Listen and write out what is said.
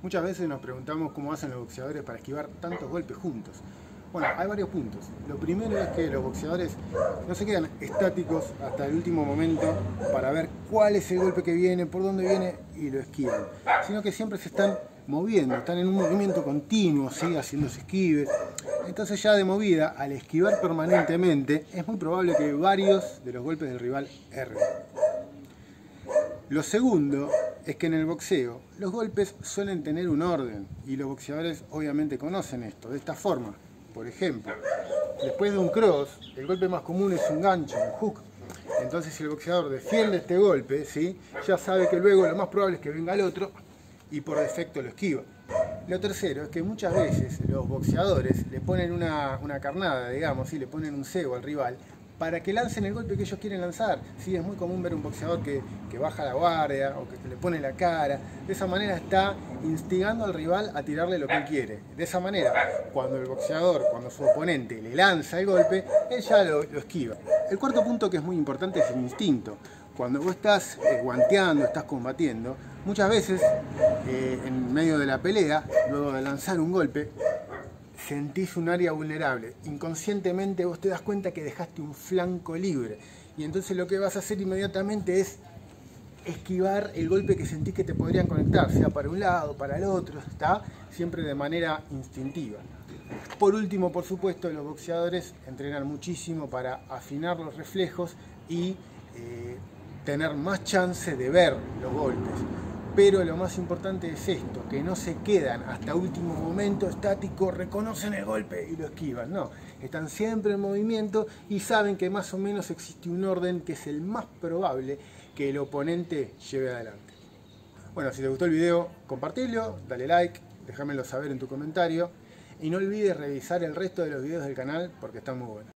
Muchas veces nos preguntamos cómo hacen los boxeadores para esquivar tantos golpes juntos. Bueno, hay varios puntos. Lo primero es que los boxeadores no se quedan estáticos hasta el último momento para ver cuál es el golpe que viene, por dónde viene y lo esquivan, sino que siempre se están moviendo, están en un movimiento continuo, ¿sí? Haciéndose esquives. Entonces ya de movida, al esquivar permanentemente, es muy probable que varios de los golpes del rival erren. Lo segundo es que en el boxeo los golpes suelen tener un orden y los boxeadores obviamente conocen esto de esta forma. Por ejemplo, después de un cross, el golpe más común es un gancho, un hook. Entonces si el boxeador defiende este golpe, ¿sí? Ya sabe que luego lo más probable es que venga el otro y por defecto lo esquiva. Lo tercero es que muchas veces los boxeadores le ponen una carnada, digamos, ¿sí? Le ponen un cebo al rival para que lancen el golpe que ellos quieren lanzar. Sí, es muy común ver un boxeador que baja la guardia o que le pone la cara. De esa manera está instigando al rival a tirarle lo que él quiere. De esa manera, cuando su oponente le lanza el golpe, él ya lo esquiva. El cuarto punto que es muy importante es el instinto. Cuando vos estás guanteando, estás combatiendo, muchas veces en medio de la pelea, luego de lanzar un golpe, sentís un área vulnerable. Inconscientemente vos te das cuenta que dejaste un flanco libre. Y entonces lo que vas a hacer inmediatamente es esquivar el golpe que sentís que te podrían conectar, sea para un lado, para el otro, ¿está? Siempre de manera instintiva. Por último, por supuesto, los boxeadores entrenan muchísimo para afinar los reflejos y tener más chance de ver los golpes. Pero lo más importante es esto, que no se quedan hasta último momento estáticos, reconocen el golpe y lo esquivan. No, están siempre en movimiento y saben que más o menos existe un orden que es el más probable que el oponente lleve adelante. Bueno, si te gustó el video, compartilo, dale like, déjamelo saber en tu comentario y no olvides revisar el resto de los videos del canal porque están muy buenos.